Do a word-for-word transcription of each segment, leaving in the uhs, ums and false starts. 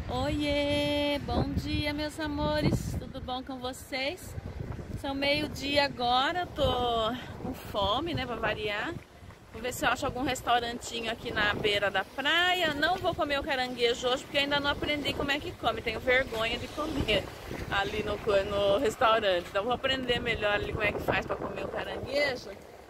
Oiê, bom dia meus amores, tudo bom com vocês? São meio-dia agora, tô com fome, né, pra variar. Vou ver se eu acho algum restaurantinho aqui na beira da praia. Não vou comer o caranguejo hoje porque ainda não aprendi como é que come, tenho vergonha de comer ali no, no restaurante. Então vou aprender melhor ali como é que faz pra comer o caranguejo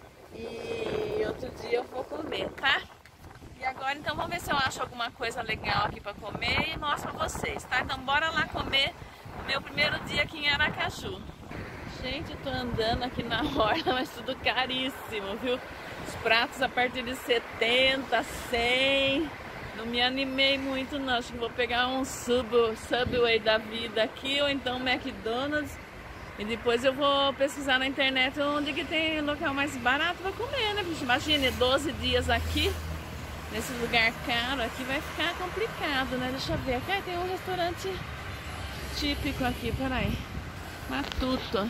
e outro dia eu vou comer, tá? E agora então vamos ver se eu acho alguma coisa legal aqui pra comer e mostro pra vocês, tá? Então bora lá comer o meu primeiro dia aqui em Aracaju. Gente, eu tô andando aqui na orla, mas tudo caríssimo, viu? Os pratos a partir de setenta, cem. Não me animei muito não, acho que vou pegar um sub, Subway da vida aqui ou então um McDonald's. E depois eu vou pesquisar na internet onde que tem local mais barato pra comer, né? Imagine, doze dias aqui. Nesse lugar caro aqui vai ficar complicado, né? Deixa eu ver. Aqui tem um restaurante típico aqui, peraí. Matuto.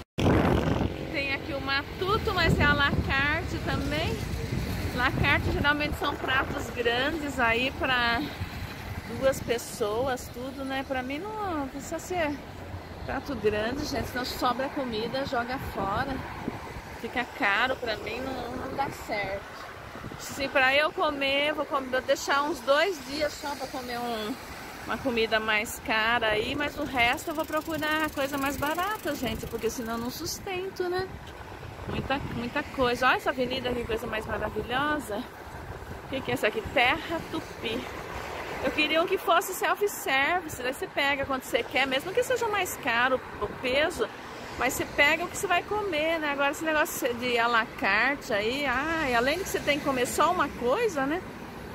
Tem aqui o Matuto, mas é a la carte também. La carte geralmente são pratos grandes aí pra duas pessoas, tudo, né? Pra mim não precisa ser prato grande, gente. Senão sobra comida, joga fora. Fica caro pra mim, não, não dá certo. Se pra eu comer, vou, comer, vou deixar uns dois dias só pra comer um, uma comida mais cara aí, mas o resto eu vou procurar coisa mais barata, gente, porque senão eu não sustento, né? Muita, muita coisa. Olha essa avenida aqui, coisa mais maravilhosa. O que, que é isso aqui? Terra Tupi. Eu queria um que fosse self-service, daí você pega quando você quer, mesmo que seja mais caro o peso. Mas você pega o que você vai comer, né? Agora esse negócio de à la carte aí, ai, além de que você tem que comer só uma coisa, né?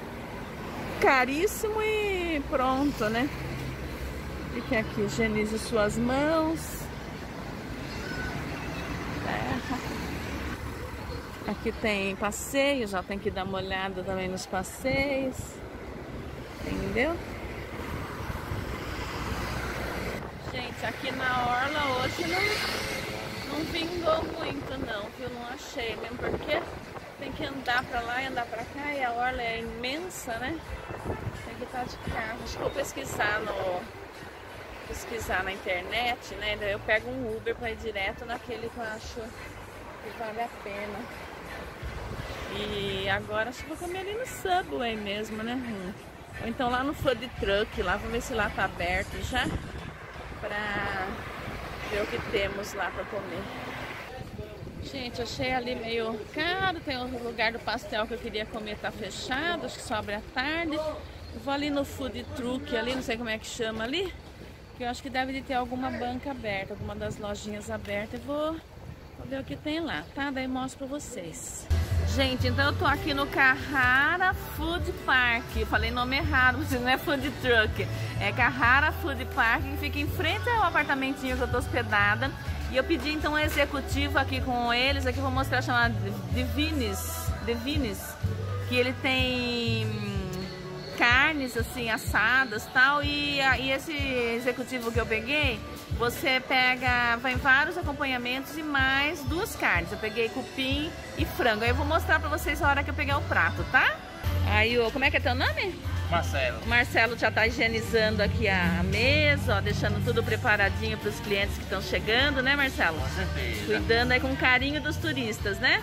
Caríssimo e pronto, né? O que é aqui? Higienize suas mãos. É. Aqui tem passeio, já tem que dar uma olhada também nos passeios. Entendeu? Gente, aqui na orla hoje não, não vingou muito não, viu? Não achei, mesmo porque tem que andar pra lá e andar pra cá e a orla é imensa, né? Tem que estar de carro. Acho que vou pesquisar no pesquisar na internet, né? Daí eu pego um Uber pra ir direto naquele que eu acho que vale a pena. E agora acho que vou comer ali no Subway mesmo, né? Ou então lá no food truck, lá, vou ver se lá tá aberto já. Pra ver o que temos lá pra comer. Gente, achei ali meio caro. Tem um lugar do pastel que eu queria comer, tá fechado, acho que só abre à tarde. Eu vou ali no food truck ali, não sei como é que chama ali, que eu acho que deve de ter alguma banca aberta, alguma das lojinhas abertas. Eu vou, vou ver o que tem lá, tá? Daí mostro pra vocês. Gente, então eu tô aqui no Carrara Food Park. Eu falei nome errado, mas não é Food Truck. É Carrara Food Park, que fica em frente ao apartamentinho que eu tô hospedada. E eu pedi então um executivo aqui com eles. Aqui eu vou mostrar, chamado Divines. Divines. Que ele tem carnes assim, assadas e tal. E, e esse executivo que eu peguei, você pega, vai em vários acompanhamentos e mais duas carnes. Eu peguei cupim e frango. Aí eu vou mostrar pra vocês a hora que eu pegar o prato, tá? Aí, ó, como é que é teu nome? Marcelo. O Marcelo já tá higienizando aqui a mesa, ó, deixando tudo preparadinho pros clientes que estão chegando, né, Marcelo? Com certeza. Cuidando aí com carinho dos turistas, né?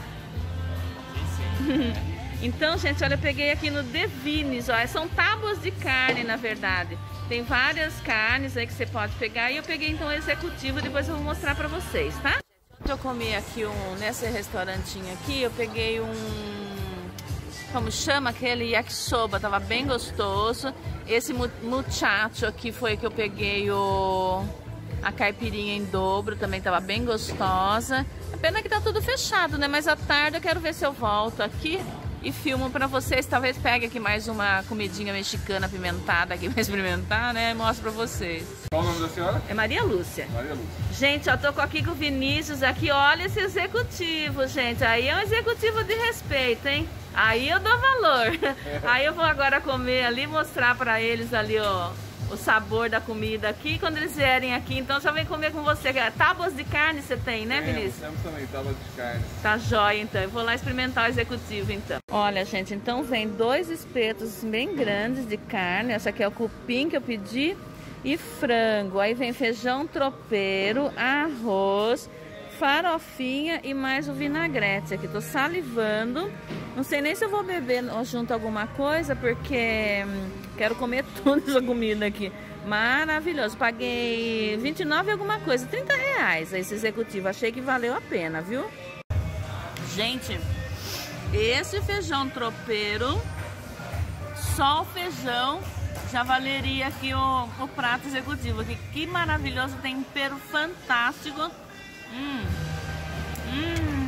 Sim, sim. Então, gente, olha, eu peguei aqui no Divines, ó, são tábuas de carne, na verdade. Tem várias carnes aí que você pode pegar e eu peguei então o executivo, depois eu vou mostrar pra vocês, tá? Eu comi aqui um, nesse restaurantinho aqui, eu peguei um, como chama aquele yakisoba, tava bem gostoso. Esse muchacho aqui foi que eu peguei o, a caipirinha em dobro, também tava bem gostosa. A pena que tá tudo fechado, né? Mas à tarde eu quero ver se eu volto aqui e filmo pra vocês, talvez pegue aqui mais uma comidinha mexicana apimentada aqui pra experimentar, né? E mostro pra vocês. Qual o nome da senhora? É Maria Lúcia. Maria Lúcia. Gente, eu tô aqui com o Vinícius aqui, olha esse executivo, gente. Aí é um executivo de respeito, hein? Aí eu dou valor. Aí eu vou agora comer ali, mostrar pra eles ali, ó, o sabor da comida aqui quando eles vierem aqui. Então já vem comer com você. Tábuas de carne você tem, né, Vinícius? Temos também tábuas de carne. Tá jóia, então. Eu vou lá experimentar o executivo, então. Olha, gente, então vem dois espetos bem grandes de carne. Essa aqui é o cupim que eu pedi. E frango. Aí vem feijão tropeiro, arroz, farofinha e mais o vinagrete. Aqui tô salivando. Não sei nem se eu vou beber junto alguma coisa, porque hum, quero comer toda essa comida aqui. Maravilhoso. Paguei vinte e nove alguma coisa, trinta reais esse executivo. Achei que valeu a pena, viu? Gente, esse feijão tropeiro, só o feijão já valeria aqui o, o prato executivo. Aqui, que maravilhoso, tempero fantástico. Hum. Hum.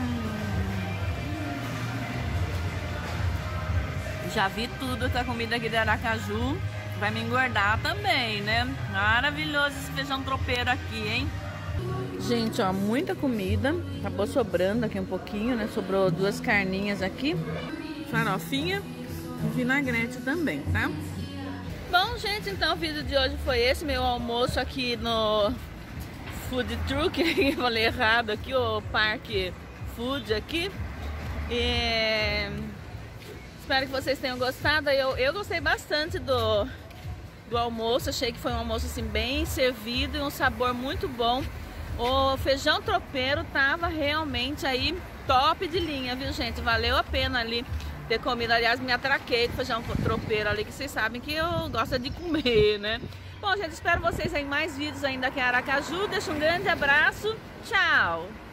Já vi tudo com a comida aqui de Aracaju. Vai me engordar também, né? Maravilhoso esse feijão tropeiro aqui, hein? Gente, ó, muita comida. Acabou sobrando aqui um pouquinho, né? Sobrou duas carninhas aqui. Farofinha e vinagrete também, tá? Bom, gente, então o vídeo de hoje foi esse. Meu almoço aqui no Food Truck. Eu falei errado aqui, o Parque Food aqui. E... espero que vocês tenham gostado. Eu, eu gostei bastante do, do almoço. Achei que foi um almoço assim, bem servido e um sabor muito bom. O feijão tropeiro tava realmente aí top de linha, viu, gente? Valeu a pena ali ter comido. Aliás, me atraquei com feijão tropeiro ali, que vocês sabem que eu gosto de comer, né? Bom, gente, espero vocês em mais vídeos ainda aqui em Aracaju. Deixo um grande abraço. Tchau!